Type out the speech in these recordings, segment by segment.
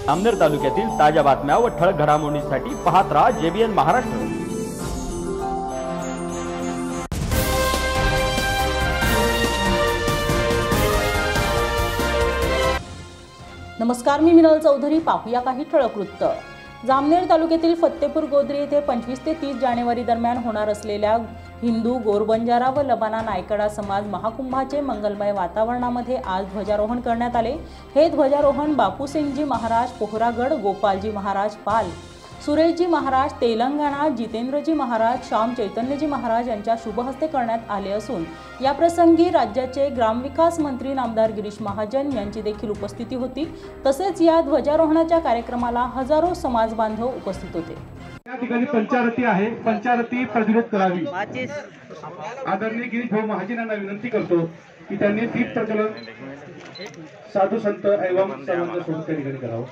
जामनेर तालुक्यातील ताज्या बातम्या व ठळक घडामोडींसाठी पाहत राहा JBN महाराष्ट्र। नमस्कार, मी मिनल चौधरी। पाहूया काही ठळक वृत्त। जामनेर तालुक्यातील फत्तेपूर गोद्री येथे 25 ते 30 जानेवारी दरम्यान होणार असलेल्या हिंदू, गोरबंजारा व लबाना नायकडा समाज महाकुंभाचे मंगलमय वातावरणामध्ये आज ध्वजारोहण करण्यात आले। हे ध्वजारोहण बापूसिंगजी महाराज पोहरागड, गोपालजी महाराज पाल, सुरेशजी महाराज तेलंगणा, जितेंद्रजी महाराज, श्याम चैतन्यजी महाराज यांच्या शुभहस्ते करण्यात आले असून या प्रसंगी राज्याचे ग्रामविकास मंत्री नामदार गिरीश महाजन यांची देखील उपस्थिती होती। तसेच या ध्वजारोहणाच्या कार्यक्रमाला हजारो समाज बांधव उपस्थित होते। या ठिकाणी पंचारती आहे, पंचारती प्रज्वलित करावी। आदरणीय गिरीश भाऊ महाजन यांना विनंती करतो की त्यांनी दीप प्रज्वलन साधू संत एवं सर्वांना सोबत त्या ठिकाणी करावं।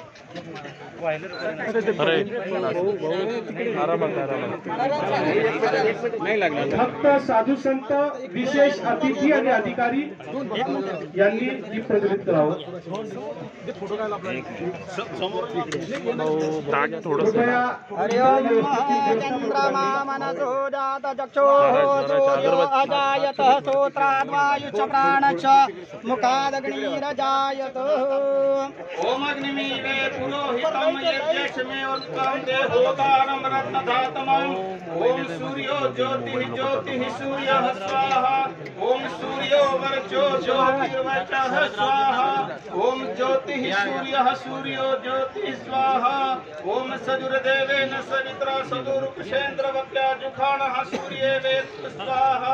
फक्त साधू संत, विशेष अतिथी आणि अधिकारी यांनी दीप प्रज्वलित करावं। ओम अग्निमीवे पुरोहितम यज्ञमे उत्तम देवोदानम रत्नधातमं। ओम सूर्यो ज्योतिः ज्योतिः सूर्यः स्वाहा। ओम सूर्यो वर्चो ज्योतिर्वचः स्वाहा। ओम ज्योतिः सूर्यः सूर्यो ज्योतिः स्वाहा। ओम सजुर्देवेन सवित्रा सदुर्पुषेन्द्र वक्याजुखाणः सूर्ये स्वाहा।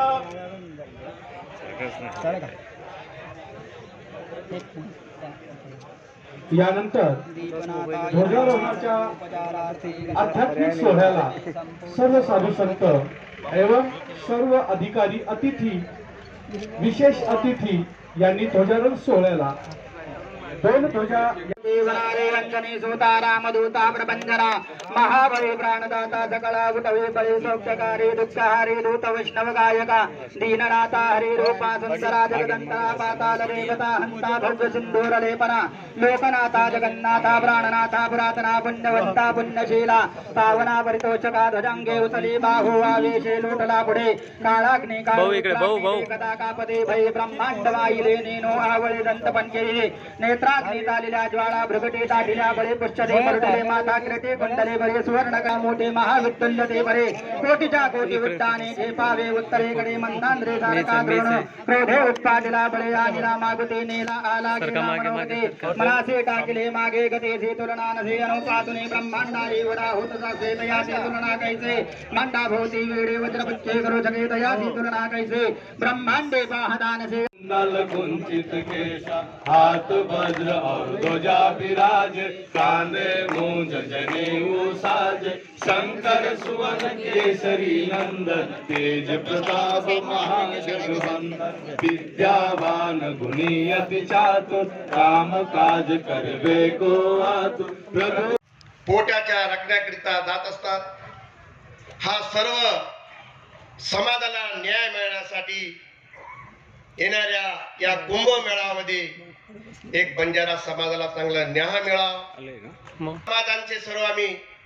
यानंतर ध्वजारोहणाच्या आध्यात्मिक सोहळ्याला सर्व साधू संत एवं सर्व अधिकारी, अतिथी, विशेष अतिथी यांनी ध्वजारोहण सोहळ्याला दोन ध्वजा रंजनी सुतारा दूता प्रबंधरा महाबली प्राणदाता सकला गुटवे बळे सौख्यकारी दुःखहारी दूत वैष्णव गायका दीननाथा हरि रूपा सुंदरा जगदंता पाताल देवता हंता भव्य सिंधूर लेपना लोकनाथा जगन्नाथा प्राणनाथा पुरातना पुण्यवंता पुण्यशीला पावना परितोषका ध्वजांगे उतली बाहू आवेशे लोटला पुढे काळाग्नि कदा कापदे भय ब्रह्मांड वाहिले नेनो आवळे दंत पंचे नेत्राग्नि तालिल्या ज्वाळा भृगटे ताटिल्या बळे पुष्चदे मरुडले माता कृते कुंडले बळे सुवर्णका मोठे महाविठ्ठल ते बरे कोटीच्या कोटी उड्डाणे झेपावे उत्तरेकडे मंदांद्रे सारका द्रोण क्रोधे उत्पादिला बळे आनिला मागुते नेला आला गिरणामनोगते मनासे टाकले मागे गते से तुलना नसे अनुपातुने ब्रह्मांडारी वडा होत जासे दयासे तुलना कैसे मांडा भोवती वेडे वज्रपुच्छे करो जगे दयासी तुलना कैसे ब्रह्मांडे पाहदान से नल कुंचित केशा हाथ वज्र और ध्वजा विराज कांधे मूंज जनेऊ साज शंकर सुवन केसरी नंदन तेज प्रताप महाजगवंदन विद्यावान गुणी अति चातुर काम काज करवे को आतुर प्रभु पोटाच्या रखण्याकरिता जात असतात। हा सर्व समाजाला न्याय मिळण्यासाठी येणाऱ्या या कुंभमेळ्यामध्ये एक बंजारा समाजाला चांगला न्याय मिळावा। समाजांचे सर्व आम्ही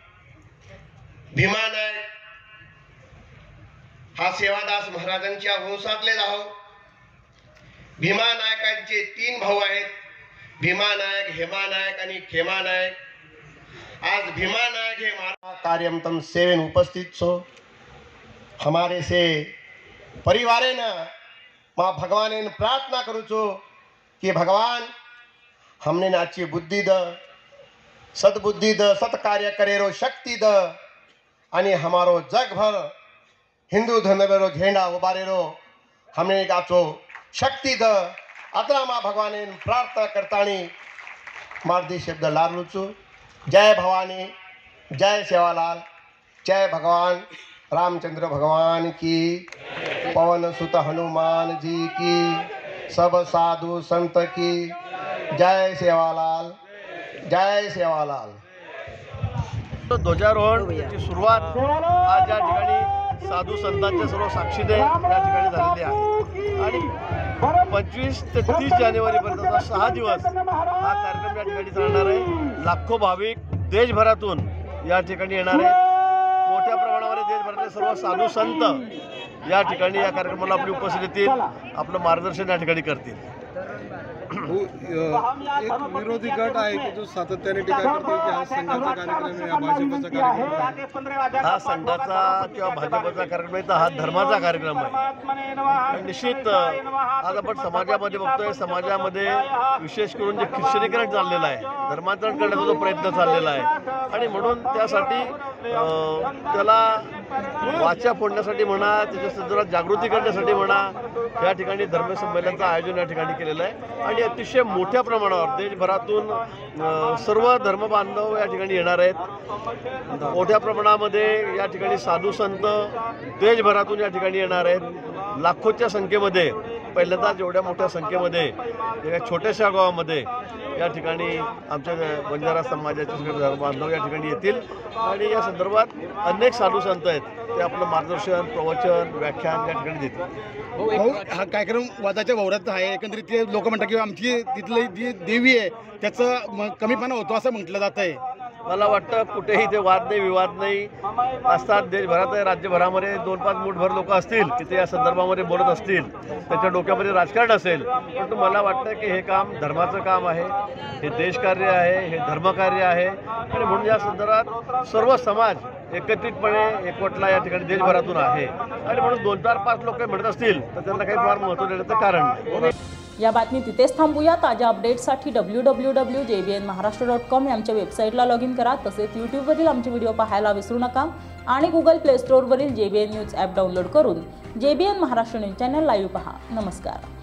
भीमा नायक हा सेवादास महाराजांच्या वंशातले आहोत। भीमा नायकांचे 3 भाऊ आहेत, भीमा नायक, हेमा नायक आणि खेमा नायक। आज भीमा नायक हे कार्यम तम सेवन उपस्थित छो। हमारे से परिवारे न माँ भगवान ने प्रार्थना करूँ छो कि भगवान हमने नाची बुद्धि द, सद्बुद्धि द, सत्कार्य करेरो शक्ति द आणि हमारो जगभर हिंदू धर्मेरो झेंडा उबारेरो हमने गाचो शक्ति द। अतरा माँ भगवान ने प्रार्थना करतानी मार्दी शब्द लालू छो। जय भवानी, जय सेवालाल, जय भगवान रामचंद्र भगवान की, पवन सुत हनुमान जी की, सब साधु संत की। जय सेवालाल, जय सेवालाल। ध्वजारोहणाची सुरुवात आज या ठिकाणी साधू संतांच्या सर्व साक्षीने या ठिकाणी झालेली आहे आणि 25 ते 30 जानेवारीपर्यंतचा 6 दिवस हा कार्यक्रम या ठिकाणी चालणार आहे। लाखो भाविक देशभरातून या ठिकाणी येणार आहेत। मोठ्या प्रमाणावर देशभरातले सर्व साधू संत या ठिकाणी या कार्यक्रमाला आपली उपस्थिती येतील, आपलं मार्गदर्शन या ठिकाणी करतील। एक विरोधी गट आहे की जो सातत्याने टीका करतो की हा संघाचा कार्यक्रम आहे, हा भाजपचा कार्यक्रम आहे। हा संघाचा किंवा भाजपचा कार्यक्रम आहे तर हा धर्माचा कार्यक्रम आहे। निश्चित आज आपण समाजामध्ये बघतोय, समाजामध्ये विशेष करून जे ख्रिश्चनीकरण चाललेलं आहे, धर्मांतरण करण्याचा जो प्रयत्न चाललेला आहे आणि म्हणून त्यासाठी त्याला वाचा फोडण्यासाठी म्हणा, त्याच्या संदर्भात जागृती करण्यासाठी म्हणा या ठिकाणी धर्मसंमेलनाचं आयोजन या ठिकाणी केलेलं आहे आणि अतिशय मोठ्या प्रमाणावर देशभरातून सर्व धर्मबांधव या ठिकाणी येणार आहेत। मोठ्या प्रमाणामध्ये या ठिकाणी साधू संत देशभरातून या ठिकाणी येणार आहेत। लाखोच्या संख्येमध्ये पहिल्यांदाच एवढ्या मोठ्या संख्येमध्ये एका छोट्याशा गावामध्ये या ठिकाणी आमच्या बंजारा समाजाचे सगळे धर्मबांधव या ठिकाणी येतील आणि या संदर्भात अनेक साधू संत आहेत, ते आपलं मार्गदर्शन, प्रवचन, व्याख्यान या ठिकाणी देतील। हा कार्यक्रम वादाच्या वावरात आहे। एकंदरीत ते लोक म्हणतात की आमची तिथली जी देवी आहे त्याचा कमीपणा होतो असं म्हटलं जात आहे। मला वाटतं कुठेही ते वाद नाही, विवाद नाही असतात। देशभरात राज्यभरामध्ये 2-5 मुठभर लोक असतील की ते या संदर्भामध्ये बोलत असतील, त्याच्या डोक्यामध्ये राजकारण असेल, परंतु मला वाटतं की हे काम धर्माचं काम आहे, हे देशकार्य आहे, हे धर्मकार्य आहे आणि म्हणून या संदर्भात सर्व समाज एकत्रितपणे एकवटला या ठिकाणी देशभरातून आहे आणि म्हणून 2-4-5 लोक म्हणत असतील तर त्यांना काही फार महत्त्व देण्याचं कारण नाही। या बातमी तिथेच थांबूया। ताज्या अपडेट्ससाठी www.jbnmaharashtra.com या आमच्या वेबसाईटला लॉग इन करा। तसेच यूट्यूबवरील आमचे व्हिडिओ पाहायला विसरू नका आणि गुगल प्ले स्टोअरवरील JBN न्यूज ॲप डाउनलोड करून JBN Maharashtra news channel live पहा। नमस्कार।